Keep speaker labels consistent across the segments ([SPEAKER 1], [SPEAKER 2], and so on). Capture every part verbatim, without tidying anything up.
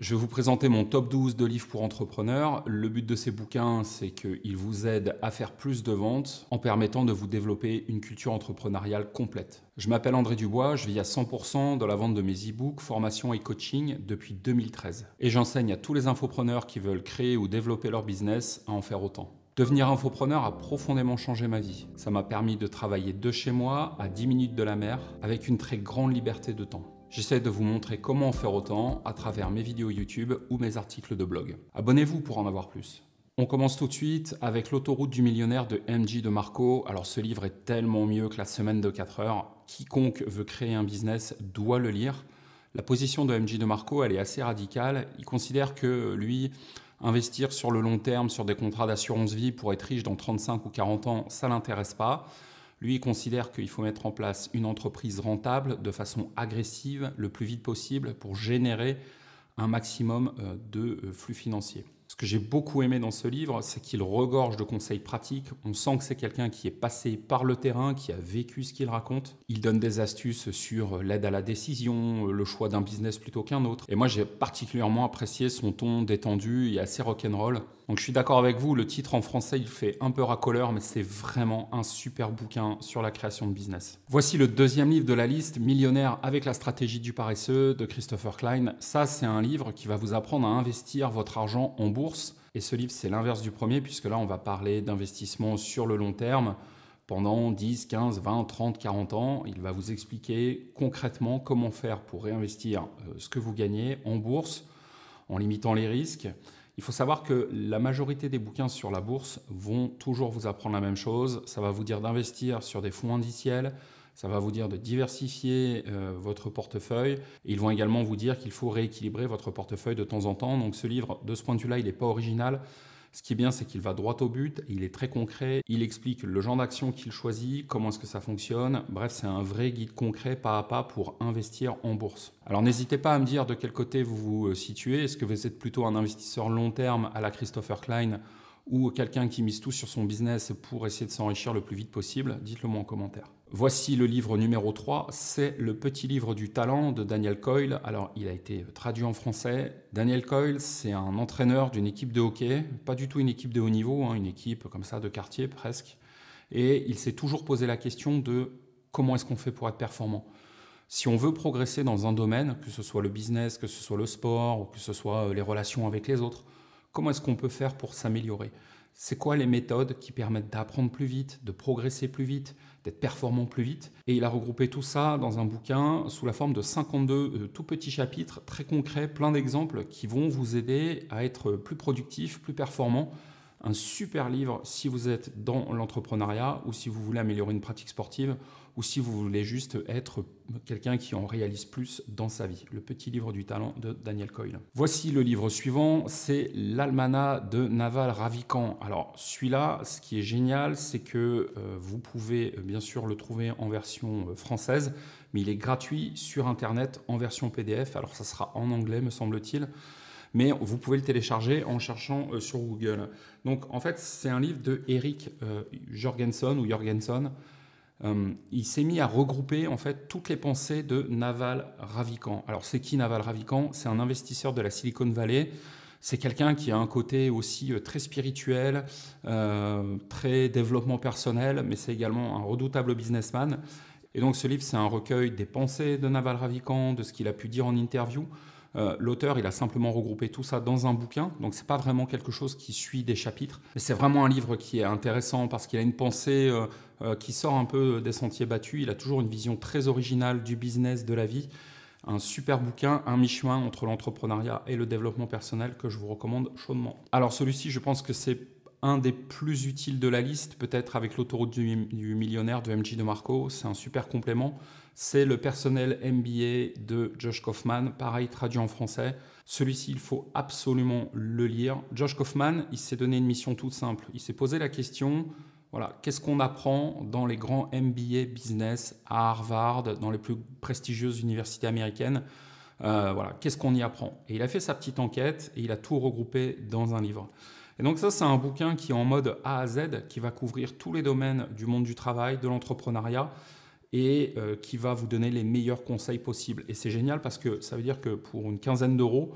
[SPEAKER 1] Je vais vous présenter mon top douze de livres pour entrepreneurs. Le but de ces bouquins, c'est qu'ils vous aident à faire plus de ventes en permettant de vous développer une culture entrepreneuriale complète. Je m'appelle André Dubois, je vis à cent pour cent dans la vente de mes e-books, formations et coaching depuis deux mille treize. Et j'enseigne à tous les infopreneurs qui veulent créer ou développer leur business à en faire autant. Devenir infopreneur a profondément changé ma vie. Ça m'a permis de travailler de chez moi, à dix minutes de la mer, avec une très grande liberté de temps. J'essaie de vous montrer comment en faire autant à travers mes vidéos YouTube ou mes articles de blog. Abonnez-vous pour en avoir plus. On commence tout de suite avec L'autoroute du millionnaire de M J DeMarco. Alors ce livre est tellement mieux que la semaine de quatre heures. Quiconque veut créer un business doit le lire. La position de M J DeMarco, elle est assez radicale. Il considère que lui, investir sur le long terme, sur des contrats d'assurance vie pour être riche dans trente-cinq ou quarante ans, ça ne l'intéresse pas. Lui, il considère qu'il faut mettre en place une entreprise rentable de façon agressive le plus vite possible pour générer un maximum de flux financiers. Ce que j'ai beaucoup aimé dans ce livre, c'est qu'il regorge de conseils pratiques. On sent que c'est quelqu'un qui est passé par le terrain, qui a vécu ce qu'il raconte. Il donne des astuces sur l'aide à la décision, le choix d'un business plutôt qu'un autre. Et moi, j'ai particulièrement apprécié son ton détendu et assez rock'n'roll. Donc je suis d'accord avec vous, le titre en français, il fait un peu racoleur, mais c'est vraiment un super bouquin sur la création de business. Voici le deuxième livre de la liste, Millionnaire avec la stratégie du paresseux de Christopher Klein. Ça, c'est un livre qui va vous apprendre à investir votre argent en bourse. Et ce livre, c'est l'inverse du premier, puisque là, on va parler d'investissement sur le long terme pendant dix, quinze, vingt, trente, quarante ans. Il va vous expliquer concrètement comment faire pour réinvestir ce que vous gagnez en bourse en limitant les risques. Il faut savoir que la majorité des bouquins sur la bourse vont toujours vous apprendre la même chose. Ça va vous dire d'investir sur des fonds indiciels, ça va vous dire de diversifier euh, votre portefeuille. Et ils vont également vous dire qu'il faut rééquilibrer votre portefeuille de temps en temps. Donc ce livre, de ce point de vue-là, il n'est pas original. Ce qui est bien, c'est qu'il va droit au but, il est très concret, il explique le genre d'action qu'il choisit, comment est-ce que ça fonctionne. Bref, c'est un vrai guide concret pas à pas pour investir en bourse. Alors n'hésitez pas à me dire de quel côté vous vous situez. Est-ce que vous êtes plutôt un investisseur long terme à la Christopher Klein ou quelqu'un qui mise tout sur son business pour essayer de s'enrichir le plus vite possible? Dites-le moi en commentaire. Voici le livre numéro trois, c'est Le petit livre du talent de Daniel Coyle. Alors, il a été traduit en français. Daniel Coyle, c'est un entraîneur d'une équipe de hockey, pas du tout une équipe de haut niveau, hein, une équipe comme ça de quartier presque. Et il s'est toujours posé la question de comment est-ce qu'on fait pour être performant. Si on veut progresser dans un domaine, que ce soit le business, que ce soit le sport, ou que ce soit les relations avec les autres, comment est-ce qu'on peut faire pour s'améliorer? C'est quoi les méthodes qui permettent d'apprendre plus vite, de progresser plus vite, d'être performant plus vite? Et il a regroupé tout ça dans un bouquin sous la forme de cinquante-deux euh, tout petits chapitres très concrets, plein d'exemples qui vont vous aider à être plus productif, plus performant. Un super livre si vous êtes dans l'entrepreneuriat ou si vous voulez améliorer une pratique sportive ou si vous voulez juste être quelqu'un qui en réalise plus dans sa vie. Le petit livre du talent de Daniel Coyle. Voici le livre suivant, c'est l'Almanach de Naval Ravikant. Alors celui-là, ce qui est génial, c'est que euh, vous pouvez bien sûr le trouver en version euh, française, mais il est gratuit sur Internet en version P D F. Alors ça sera en anglais, me semble-t-il. Mais vous pouvez le télécharger en cherchant euh, sur Google. Donc en fait, c'est un livre de Eric euh, Jorgenson ou Jorgenson. Euh, il s'est mis à regrouper en fait toutes les pensées de Naval Ravikant. Alors c'est qui Naval Ravikant? C'est un investisseur de la Silicon Valley. C'est quelqu'un qui a un côté aussi très spirituel, euh, très développement personnel, mais c'est également un redoutable businessman. Et donc ce livre, c'est un recueil des pensées de Naval Ravikant, de ce qu'il a pu dire en interview. Euh, L'auteur, il a simplement regroupé tout ça dans un bouquin, donc c'est pas vraiment quelque chose qui suit des chapitres, mais c'est vraiment un livre qui est intéressant parce qu'il a une pensée euh, euh, qui sort un peu des sentiers battus. Il a toujours une vision très originale du business, de la vie. Un super bouquin, un mi-chemin entre l'entrepreneuriat et le développement personnel que je vous recommande chaudement. Alors celui-ci, je pense que c'est un des plus utiles de la liste, peut-être avec L'autoroute du, du millionnaire de M J DeMarco. C'est un super complément. C'est le personnel M B A de Josh Kaufman, pareil traduit en français. Celui-ci, il faut absolument le lire. Josh Kaufman, il s'est donné une mission toute simple. Il s'est posé la question, voilà, qu'est-ce qu'on apprend dans les grands M B A business à Harvard, dans les plus prestigieuses universités américaines? Euh, voilà, qu'est-ce qu'on y apprend? Et il a fait sa petite enquête et il a tout regroupé dans un livre. Et donc ça, c'est un bouquin qui est en mode A à Z, qui va couvrir tous les domaines du monde du travail, de l'entrepreneuriat, et euh, qui va vous donner les meilleurs conseils possibles. Et c'est génial parce que ça veut dire que pour une quinzaine d'euros,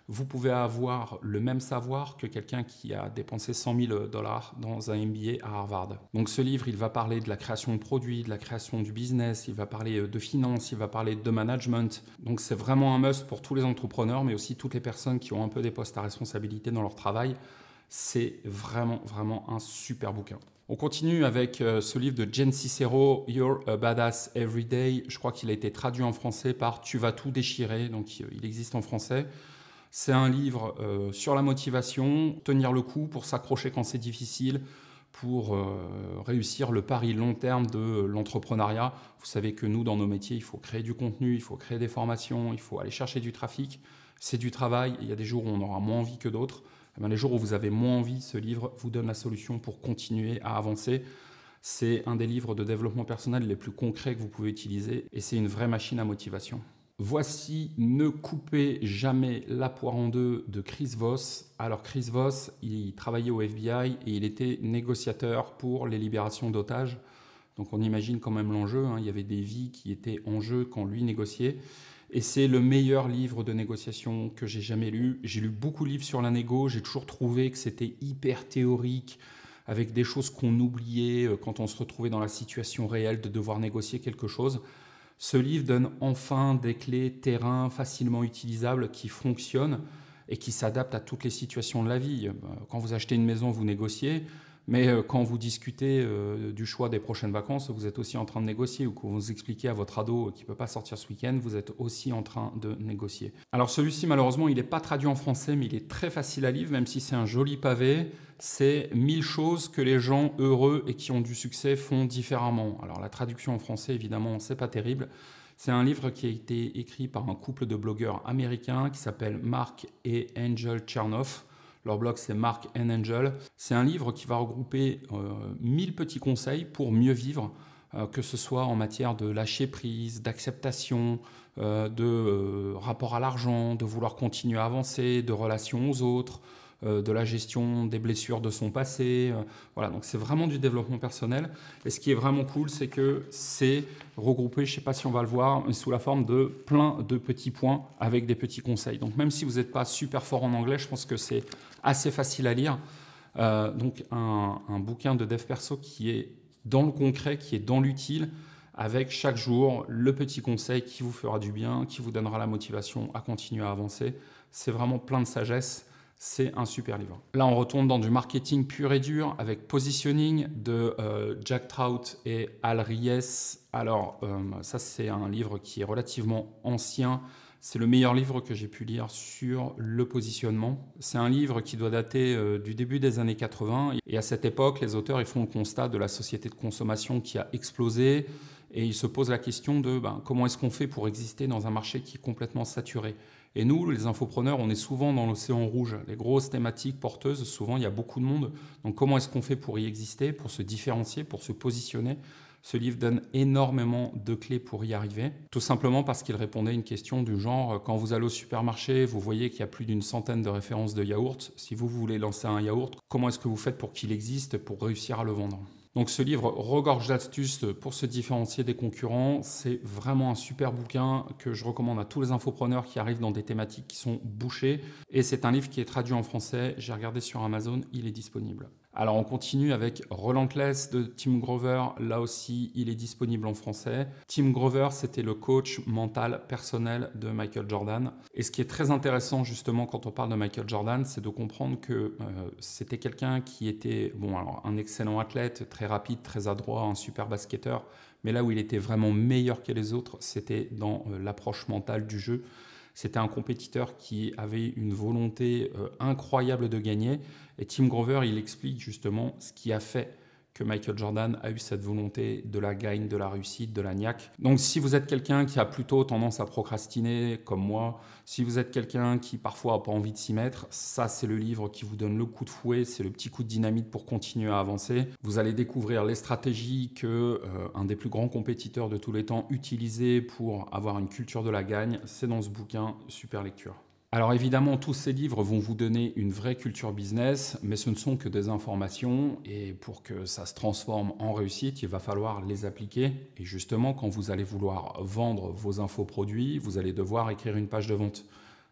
[SPEAKER 1] vous pouvez avoir le même savoir que quelqu'un qui a dépensé cent mille dollars dans un M B A à Harvard. Donc ce livre, il va parler de la création de produits, de la création du business, il va parler de finance, il va parler de management. Donc c'est vraiment un must pour tous les entrepreneurs, mais aussi toutes les personnes qui ont un peu des postes à responsabilité dans leur travail. C'est vraiment, vraiment un super bouquin. On continue avec euh, ce livre de Jen Sincero, You're a Badass Every Day. Je crois qu'il a été traduit en français par Tu vas tout déchirer, donc il existe en français. C'est un livre euh, sur la motivation, tenir le coup pour s'accrocher quand c'est difficile, pour euh, réussir le pari long terme de l'entrepreneuriat. Vous savez que nous, dans nos métiers, il faut créer du contenu, il faut créer des formations, il faut aller chercher du trafic. C'est du travail, il y a des jours où on aura moins envie que d'autres. Eh bien, les jours où vous avez moins envie, ce livre vous donne la solution pour continuer à avancer. C'est un des livres de développement personnel les plus concrets que vous pouvez utiliser et c'est une vraie machine à motivation. Voici Ne coupez jamais la poire en deux de Chris Voss. Alors Chris Voss, il travaillait au F B I et il était négociateur pour les libérations d'otages. Donc on imagine quand même l'enjeu, hein. Il y avait des vies qui étaient en jeu quand lui négociait. Et c'est le meilleur livre de négociation que j'ai jamais lu. J'ai lu beaucoup de livres sur la négo, j'ai toujours trouvé que c'était hyper théorique, avec des choses qu'on oubliait quand on se retrouvait dans la situation réelle de devoir négocier quelque chose. Ce livre donne enfin des clés terrain facilement utilisables qui fonctionnent et qui s'adaptent à toutes les situations de la vie. Quand vous achetez une maison, vous négociez, mais quand vous discutez du choix des prochaines vacances, vous êtes aussi en train de négocier, ou quand vous expliquez à votre ado qui ne peut pas sortir ce week-end, vous êtes aussi en train de négocier. Alors celui-ci, malheureusement, il n'est pas traduit en français, mais il est très facile à lire, même si c'est un joli pavé. C'est mille choses que les gens heureux et qui ont du succès font différemment. Alors la traduction en français, évidemment, c'est pas terrible. C'est un livre qui a été écrit par un couple de blogueurs américains qui s'appellent Mark et Angel Chernoff. Leur blog, c'est Mark and Angel. C'est un livre qui va regrouper euh, mille petits conseils pour mieux vivre, euh, que ce soit en matière de lâcher prise, d'acceptation, euh, de euh, rapport à l'argent, de vouloir continuer à avancer, de relations aux autres, de la gestion des blessures de son passé. Voilà, donc c'est vraiment du développement personnel. Et ce qui est vraiment cool, c'est que c'est regroupé, je ne sais pas si on va le voir, mais sous la forme de plein de petits points avec des petits conseils. Donc même si vous n'êtes pas super fort en anglais, je pense que c'est assez facile à lire. Euh, donc un, un bouquin de dev perso qui est dans le concret, qui est dans l'utile, avec chaque jour le petit conseil qui vous fera du bien, qui vous donnera la motivation à continuer à avancer. C'est vraiment plein de sagesse. C'est un super livre. Là, on retourne dans du marketing pur et dur avec Positioning de euh, Jack Trout et Al Ries. Alors, euh, ça, c'est un livre qui est relativement ancien. C'est le meilleur livre que j'ai pu lire sur le positionnement. C'est un livre qui doit dater euh, du début des années quatre-vingts. Et à cette époque, les auteurs ils font le constat de la société de consommation qui a explosé. Et ils se posent la question de ben, comment est-ce qu'on fait pour exister dans un marché qui est complètement saturé. Et nous, les infopreneurs, on est souvent dans l'océan rouge. Les grosses thématiques porteuses, souvent, il y a beaucoup de monde. Donc comment est-ce qu'on fait pour y exister, pour se différencier, pour se positionner? Ce livre donne énormément de clés pour y arriver, tout simplement parce qu'il répondait à une question du genre, quand vous allez au supermarché, vous voyez qu'il y a plus d'une centaine de références de yaourt. Si vous voulez lancer un yaourt, comment est-ce que vous faites pour qu'il existe, pour réussir à le vendre? Donc ce livre regorge d'astuces pour se différencier des concurrents. C'est vraiment un super bouquin que je recommande à tous les infopreneurs qui arrivent dans des thématiques qui sont bouchées. Et c'est un livre qui est traduit en français. J'ai regardé sur Amazon, il est disponible. Alors on continue avec Relentless de Tim Grover. Là aussi, il est disponible en français. Tim Grover, c'était le coach mental personnel de Michael Jordan. Et ce qui est très intéressant justement quand on parle de Michael Jordan, c'est de comprendre que euh, c'était quelqu'un qui était bon, alors, un excellent athlète, très rapide, très adroit, un super basketteur. Mais là où il était vraiment meilleur que les autres, c'était dans euh, l'approche mentale du jeu. C'était un compétiteur qui avait une volonté euh, incroyable de gagner. Et Tim Grover, il explique justement ce qui a fait que Michael Jordan a eu cette volonté de la gagne, de la réussite, de la niaque. Donc si vous êtes quelqu'un qui a plutôt tendance à procrastiner, comme moi, si vous êtes quelqu'un qui parfois n'a pas envie de s'y mettre, ça c'est le livre qui vous donne le coup de fouet, c'est le petit coup de dynamite pour continuer à avancer. Vous allez découvrir les stratégies que euh, un des plus grands compétiteurs de tous les temps utilisait pour avoir une culture de la gagne. C'est dans ce bouquin, super lecture. Alors évidemment, tous ces livres vont vous donner une vraie culture business, mais ce ne sont que des informations et pour que ça se transforme en réussite, il va falloir les appliquer. Et justement, quand vous allez vouloir vendre vos infoproduits, vous allez devoir écrire une page de vente.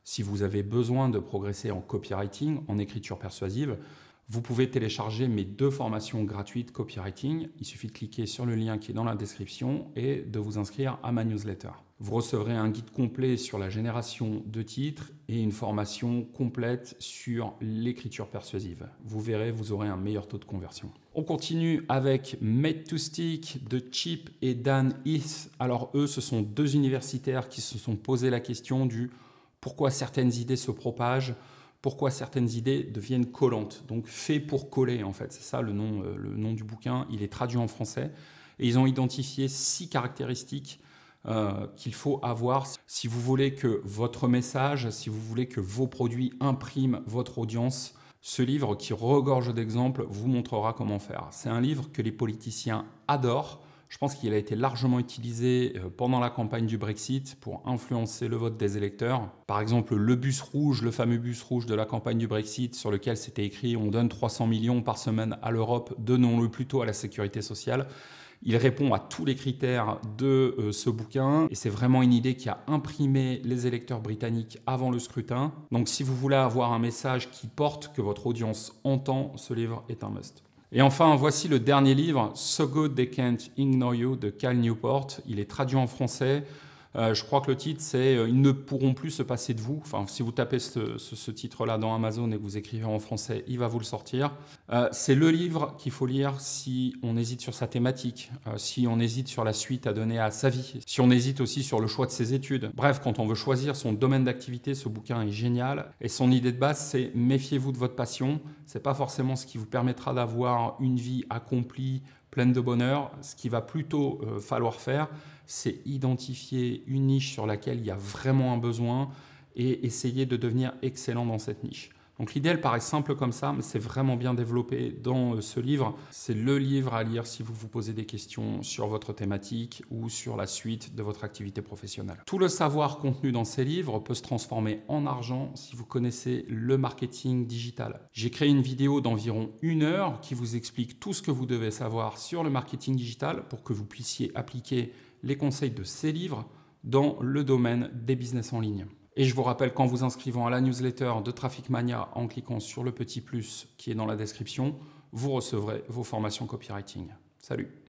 [SPEAKER 1] Si vous avez besoin de progresser en copywriting, en écriture persuasive, vous pouvez télécharger mes deux formations gratuites copywriting. Il suffit de cliquer sur le lien qui est dans la description et de vous inscrire à ma newsletter. Vous recevrez un guide complet sur la génération de titres et une formation complète sur l'écriture persuasive. Vous verrez, vous aurez un meilleur taux de conversion. On continue avec Made to Stick de Chip et Dan Heath. Alors eux, ce sont deux universitaires qui se sont posé la question du pourquoi certaines idées se propagent, pourquoi certaines idées deviennent collantes. Donc fait pour coller en fait, c'est ça le nom, euh, le nom du bouquin. Il est traduit en français et ils ont identifié six caractéristiques euh, qu'il faut avoir si vous voulez que votre message, si vous voulez que vos produits impriment votre audience. Ce livre qui regorge d'exemples vous montrera comment faire. C'est un livre que les politiciens adorent. Je pense qu'il a été largement utilisé pendant la campagne du Brexit pour influencer le vote des électeurs. Par exemple, le bus rouge, le fameux bus rouge de la campagne du Brexit sur lequel c'était écrit « On donne trois cents millions par semaine à l'Europe, donnons-le plutôt à la sécurité sociale ». Il répond à tous les critères de euh, ce bouquin et c'est vraiment une idée qui a imprimé les électeurs britanniques avant le scrutin. Donc si vous voulez avoir un message qui porte, que votre audience entend, ce livre est un must. Et enfin, voici le dernier livre, So Good They Can't Ignore You de Cal Newport. Il est traduit en français. Euh, je crois que le titre, c'est euh, « Ils ne pourront plus se passer de vous ». Enfin, si vous tapez ce, ce, ce titre-là dans Amazon et que vous écrivez en français, il va vous le sortir. Euh, c'est le livre qu'il faut lire si on hésite sur sa thématique, euh, si on hésite sur la suite à donner à sa vie, si on hésite aussi sur le choix de ses études. Bref, quand on veut choisir son domaine d'activité, ce bouquin est génial. Et son idée de base, c'est « Méfiez-vous de votre passion ». C'est pas forcément ce qui vous permettra d'avoir une vie accomplie, pleine de bonheur. Ce qu'il va plutôt euh, falloir faire, c'est identifier une niche sur laquelle il y a vraiment un besoin et essayer de devenir excellent dans cette niche. Donc l'idée, elle paraît simple comme ça, mais c'est vraiment bien développé dans euh, ce livre. C'est le livre à lire si vous vous posez des questions sur votre thématique ou sur la suite de votre activité professionnelle. Tout le savoir contenu dans ces livres peut se transformer en argent si vous connaissez le marketing digital. J'ai créé une vidéo d'environ une heure qui vous explique tout ce que vous devez savoir sur le marketing digital pour que vous puissiez appliquer les conseils de ces livres dans le domaine des business en ligne. Et je vous rappelle qu'en vous inscrivant à la newsletter de Traffic Mania en cliquant sur le petit plus qui est dans la description, vous recevrez vos formations copywriting. Salut!